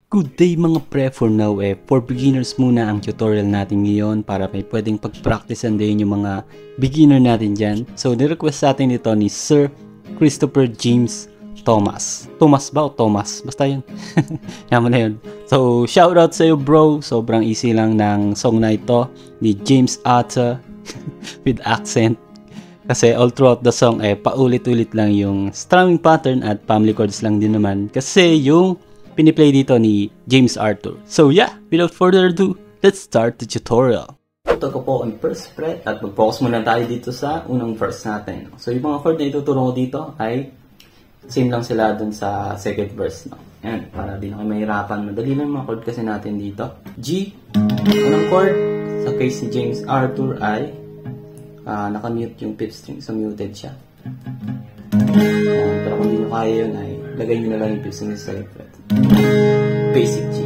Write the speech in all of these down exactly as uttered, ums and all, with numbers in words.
Good day mga pre, for now eh, for beginners muna ang tutorial natin ngayon para may pwedeng pag-practicean din yung mga beginner natin dyan. So, nirequest sa atin ito ni Sir Christopher James Thomas. Thomas ba o Thomas? Basta yun. Yaman na yun. So, shoutout sa iyo bro. Sobrang easy lang ng song na ito ni James Atta with accent. Kasi all throughout the song eh, paulit-ulit lang yung strumming pattern at family chords lang din naman. Kasi yung piniplay dito ni James Arthur. So yeah, without further ado, let's start the tutorial. Ito ko po ang first fret at mag-focus muna tayo dito sa unang verse natin. So yung mga chord na ituturo ko dito ay same lang sila dun sa second verse. No? Yan, para di na kayo mahirapan. Madali lang mga chord kasi natin dito. G, unang chord. Sa case ni James Arthur ay uh, naka-mute yung fifth string. So muted siya. Yan, pero kung di nyo kaya yun ay lagay nyo na lang yung fifth string sa second fret. Basic G.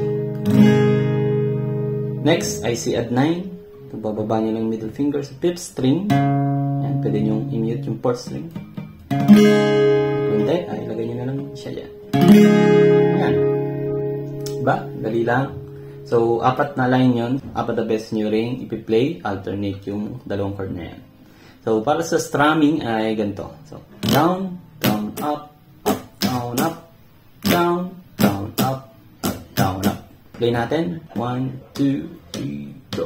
Next ay C add nine. Ito, bababa nyo lang middle finger sa fifth string. Yan, pwede nyo i-mute yung fourth string. Kung hindi, ay ilagay nyo na lang siya dyan. Yan. Diba? Dali lang. So, apat na line yun. Apat na best nyo ring ipi-play. Alternate yung dalawang chord na yan. So, para sa strumming ay ganito. So, down, down, up, up, down, up, down, down, up, up, down, up. Play natin. One, two, three, go.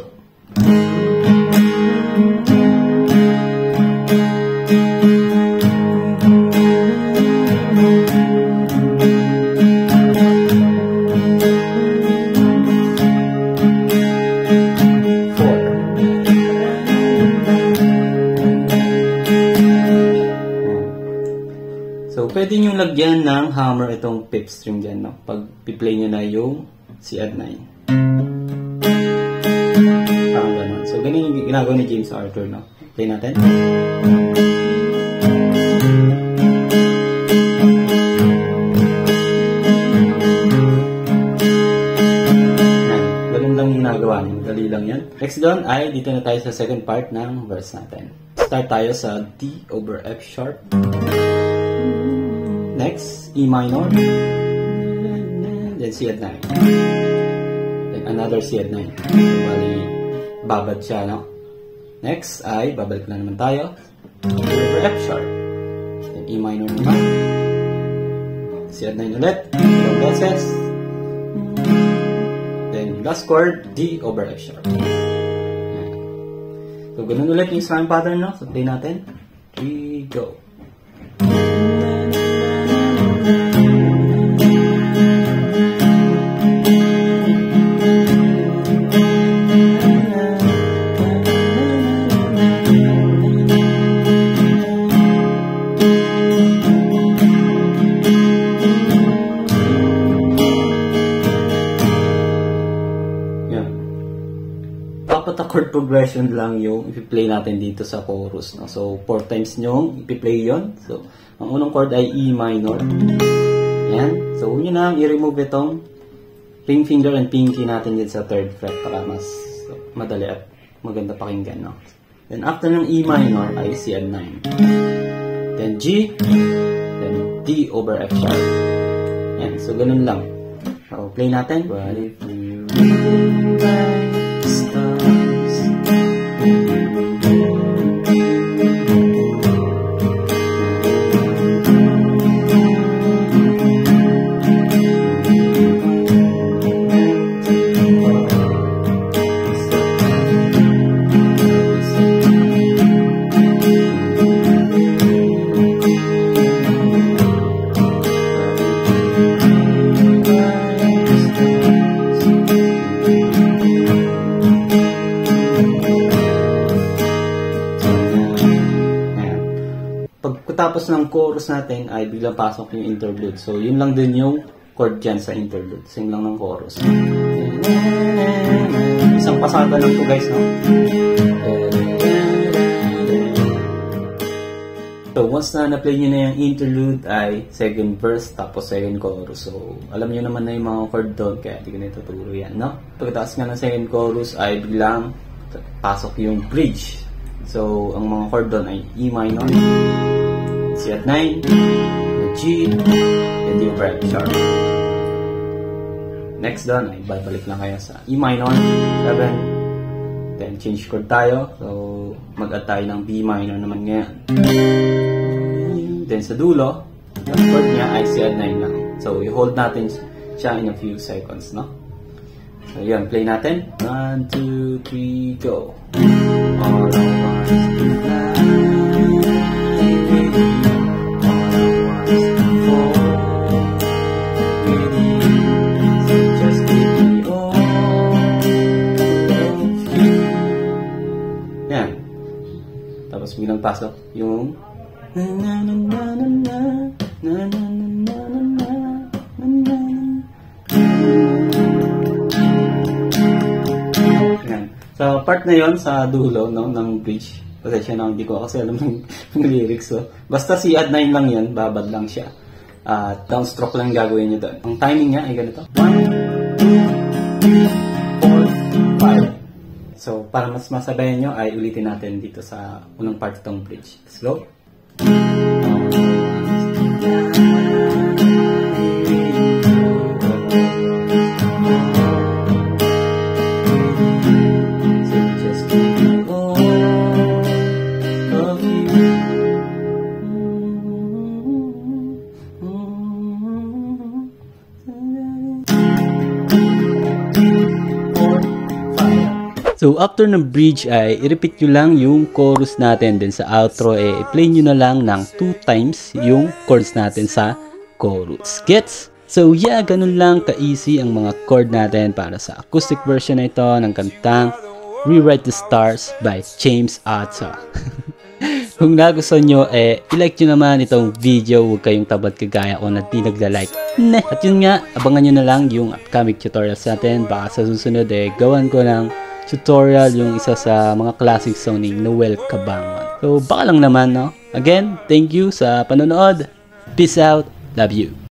Pwede nyo lagyan ng hammer itong fifth string dyan, no? Pag pi-play nyo na yung C add nine. Parang gano'n. So, ganun yung ginagawa ni James Arthur, no? Play natin. Yan. Ganun lang yung ginagawa niyo. Dali lang yan. Next doon ay dito na tayo sa second part ng verse natin. Start tayo sa D over F sharp. Next, E minor, then C add nine, then another C add nine. So, bali, babad siya, no? Next ay, babalik na naman tayo, over F sharp, then E minor naman, C add nine ulit, dalawang beses, then last chord, D over F sharp. So, ganun ulit yung strumming pattern, no? So, play natin, three, go. Apat na chord progression lang yung ipi-play natin dito sa chorus. No? So, four times nyo ipi-play yon. So, ang unang chord ay E minor. Yan. So, yun na, i-remove itong ring finger and pinky natin dito sa third fret para mas so, madali at maganda pakinggan. No? Then, after ng E minor ay C add nine. Then, G. Then, D over F sharp. Yan. So, ganun lang. So, play natin. What if you like stars? Pagkatapos ng chorus natin ay biglang pasok yung interlude. So, yun lang din yung chord dyan sa interlude. Same lang ng chorus. Isang pasada lang po guys, no? So, once na na-play nyo na yung interlude ay second verse tapos second chorus. So, alam nyo naman na yung mga chord doon kaya di ko na ituturo yan, no? Pagkatapos nga ng second chorus ay biglang pasok yung bridge. So, ang mga chord doon ay E minor, C at nine, G, and D over F sharp. next doon ay babalik lang kayo sa E minor, seven. Then change chord tayo. So mag-add tayo ng B minor naman ngayon. Then sa dulo, yung chord niya ay C add nine lang. So i-hold natin siya in a few seconds, no? So yun, play natin. one, two, three, go. All I want is to fly with you. Tapos biglang pasok yung na na na na na na na na na na. So part na yon sa dulo, no, ng bridge. Pasensya na, hindi ko kasi alam ng, ng lyrics. So basta C add nine lang yan, babad lang siya. At uh, downstroke lang gagawin nyo doon. Ang timing niya ay ganito. one, two, three, four, five. So, para mas masabayan nyo, ay ulitin natin dito sa unang part itong bridge. Let's go. So, after ng bridge ay i-repeat nyo lang yung chorus natin. Then sa outro, eh, i-play nyo na lang ng two times yung chords natin sa chorus. Gets? So, yeah, ganun lang ka-easy ang mga chord natin para sa acoustic version na ito ng kantang Rewrite the Stars by James Otto. Kung nagustuhan nyo, eh, i-like nyo naman itong video. Huwag kayong tabad kagaya ko na di nagla-like. Neh. At yun nga, abangan nyo na lang yung upcoming tutorials natin. Baka sa susunod, eh, gawan ko ng tutorial yung isa sa mga classic song ni Noel Cabangon. So, baka lang naman, no? Again, thank you sa panonood. Peace out. Love you.